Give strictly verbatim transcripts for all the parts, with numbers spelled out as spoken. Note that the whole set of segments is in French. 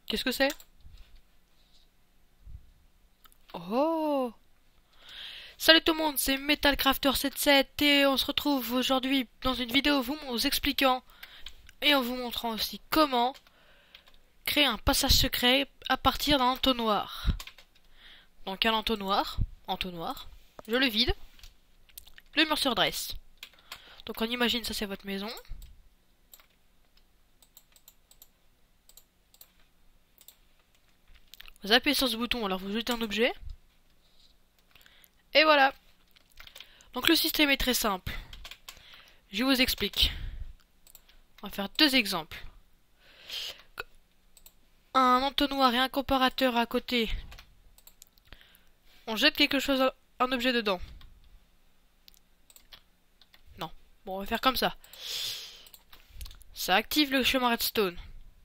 Qu'est-ce que c'est? Oh! Salut tout le monde, c'est MetalCrafter soixante-dix-sept et on se retrouve aujourd'hui dans une vidéo vous, vous expliquant et en vous montrant aussi comment créer un passage secret à partir d'un entonnoir. Donc un entonnoir, entonnoir, je le vide, le mur se redresse. Donc on imagine ça c'est votre maison. Vous appuyez sur ce bouton, alors vous jetez un objet. Et voilà. Donc le système est très simple. Je vous explique. On va faire deux exemples. Un entonnoir et un comparateur à côté. On jette quelque chose, un objet dedans. Non. Bon, on va faire comme ça. Ça active le chemin redstone.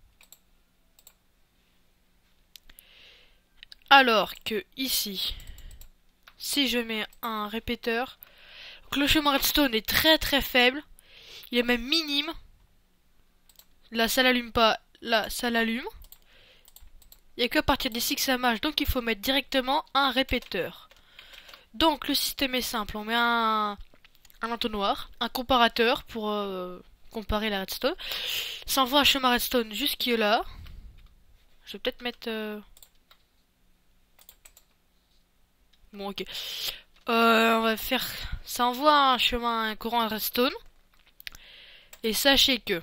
Alors que ici, si je mets un répéteur, donc le chemin redstone est très très faible. Il est même minime. Là, ça l'allume pas. Là, ça l'allume. Il n'y a qu'à partir d'ici que ça marche. Donc, il faut mettre directement un répéteur. Donc, le système est simple. On met un, un entonnoir, un comparateur pour euh, comparer la redstone. Ça envoie un chemin redstone jusque là. Je vais peut-être mettre... Euh... Bon, ok. Euh, on va faire... Ça envoie un chemin, un courant redstone. Et sachez que...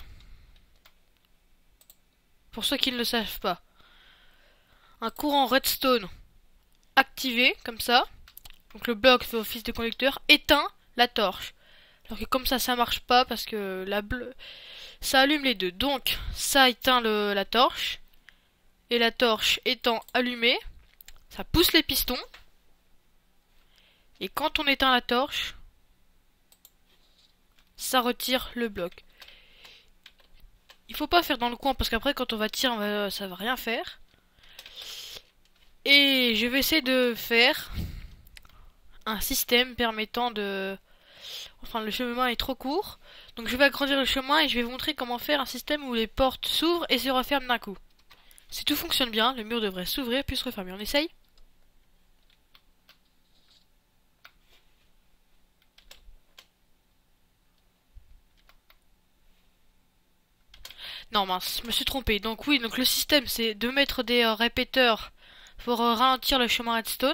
Pour ceux qui ne le savent pas, un courant redstone activé, comme ça. Donc le bloc fait office de conducteur, éteint la torche. Alors que comme ça, ça marche pas parce que la bleu... ça allume les deux. Donc ça éteint le, la torche. Et la torche étant allumée, ça pousse les pistons. Et quand on éteint la torche, ça retire le bloc. Il faut pas faire dans le coin parce qu'après quand on va tirer, on va, ça va rien faire. Et je vais essayer de faire un système permettant de... Enfin, le chemin est trop court. Donc je vais agrandir le chemin et je vais vous montrer comment faire un système où les portes s'ouvrent et se referment d'un coup. Si tout fonctionne bien, le mur devrait s'ouvrir puis se refermer. On essaye? Non mince, je me suis trompé. Donc oui, donc le système c'est de mettre des euh, répéteurs pour euh, ralentir le chemin redstone.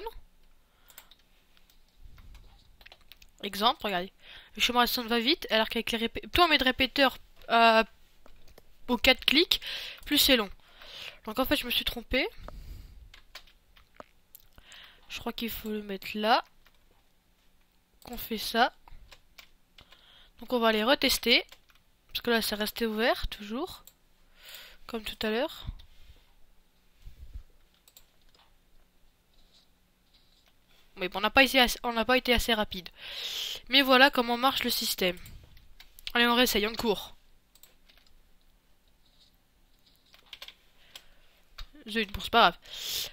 Exemple, regardez. Le chemin redstone va vite, alors qu'avec les répéteurs... Plus on met de répéteurs euh, aux quatre clics, plus c'est long. Donc en fait je me suis trompé. Je crois qu'il faut le mettre là. On fait ça. Donc on va aller retester. Parce que là c'est resté ouvert, toujours. Comme tout à l'heure. Mais bon, on n'a pas, pas été assez rapide. Mais voilà comment marche le système. Allez, on réessaye, on court. Zut, bon, c'est pas grave.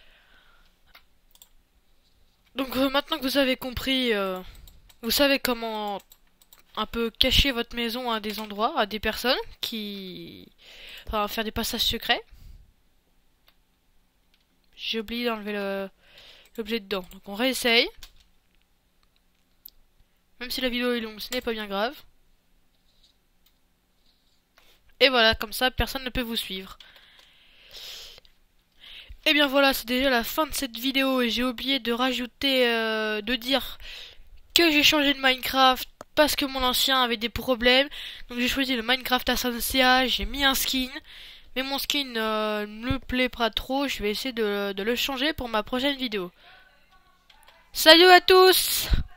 Donc euh, maintenant que vous avez compris, euh, vous savez comment un peu cacher votre maison à des endroits, à des personnes qui... Enfin, faire des passages secrets. J'ai oublié d'enlever le... l'objet dedans. Donc on réessaye. Même si la vidéo est longue, ce n'est pas bien grave. Et voilà, comme ça, personne ne peut vous suivre. Et bien voilà, c'est déjà la fin de cette vidéo et j'ai oublié de rajouter, euh, de dire que j'ai changé de Minecraft parce que mon ancien avait des problèmes. Donc j'ai choisi le Minecraft Ascensia, j'ai mis un skin. Mais mon skin euh, ne me plaît pas trop, je vais essayer de, de le changer pour ma prochaine vidéo. Salut à tous!